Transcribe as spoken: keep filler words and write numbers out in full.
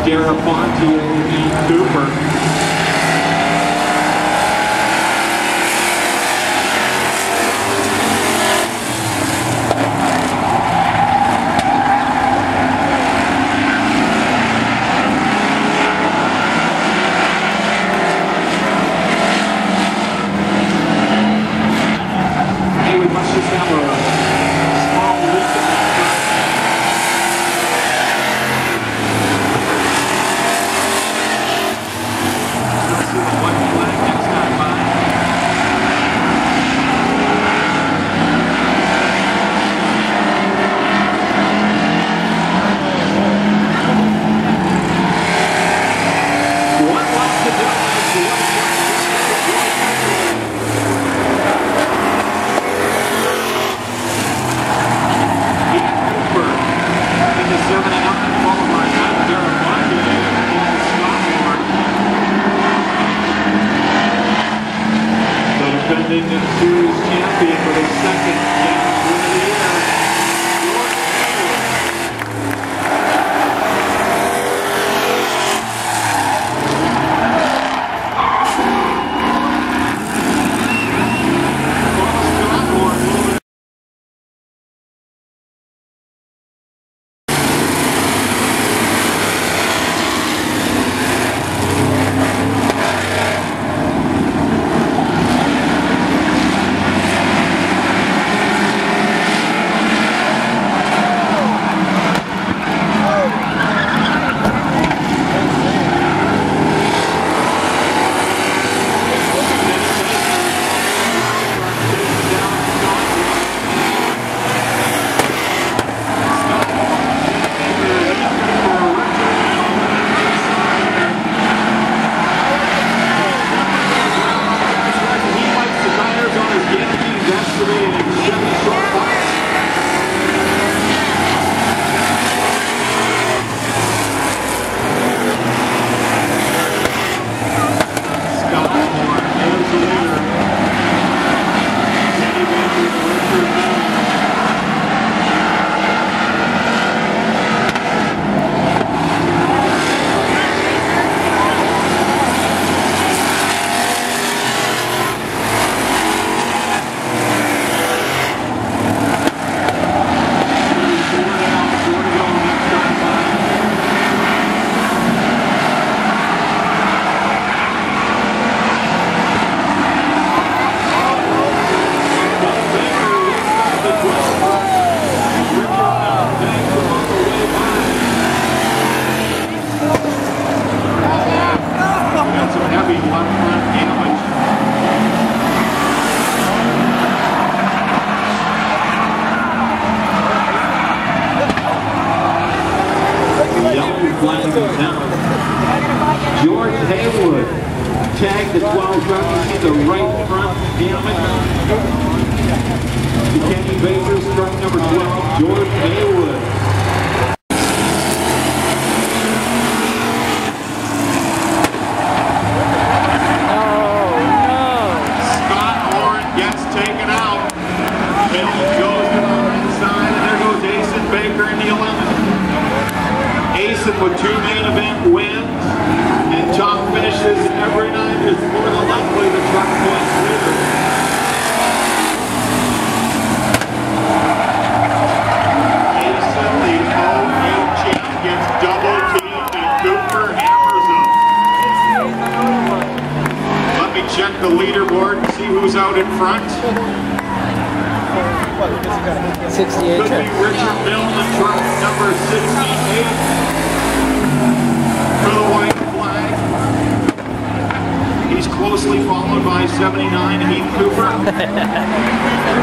tag, the twelve truck. You see the right front damage. Kenny Baker's truck number twelve, George Haywood. With two main event wins and top finishes every night is more than likely the truck points leader. Asen, the oh eight champ, gets double teamed and Cooper hammers him. Let me check the leaderboard and see who's out in front. sixty-eight. Could be Richard Milne, truck number sixty-eight. For the white flag. He's closely followed by seventy-nine, Heath Cooper.